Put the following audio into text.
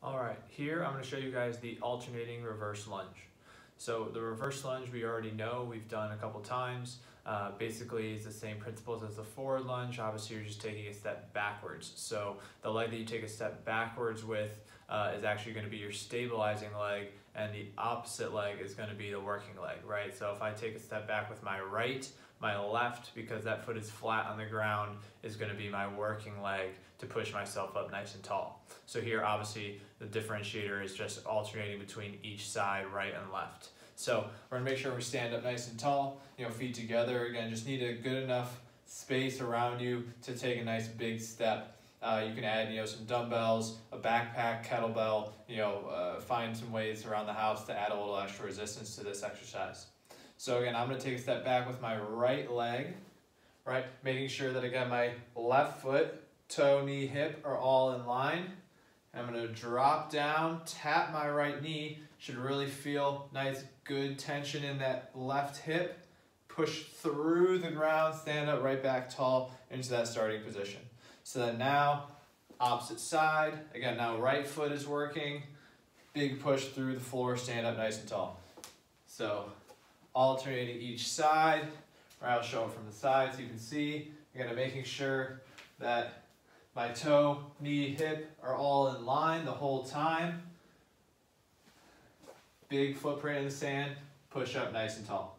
All right, here I'm going to show you guys the alternating reverse lunge. So the reverse lunge we already know, we've done a couple times. Basically it's the same principles as the forward lunge. Obviously you're just taking a step backwards. So the leg that you take a step backwards with is actually going to be your stabilizing leg, and the opposite leg is going to be the working leg, right? So if I take a step back with my right, my left, because that foot is flat on the ground, is going to be my working leg to push myself up nice and tall. So here obviously the differentiator is just alternating between each side, right and left. So we're going to make sure we stand up nice and tall, feet together. Again, just need a good enough space around you to take a nice big step. You can add some dumbbells, a backpack, kettlebell, find some ways around the house to add a little extra resistance to this exercise. So again, I'm going to take a step back with my right leg, right? Making sure that again my left foot, toe, knee, hip are all in line. I'm going to drop down, tap my right knee. Should really feel nice, good tension in that left hip. Push through the ground, stand up right back tall into that starting position. So then now, opposite side. Again, now right foot is working. Big push through the floor, stand up nice and tall. So alternating each side. Or I'll show it from the side so you can see. Again, making sure that my toe, knee, hip are all in line the whole time. Big footprint in the sand, push up nice and tall.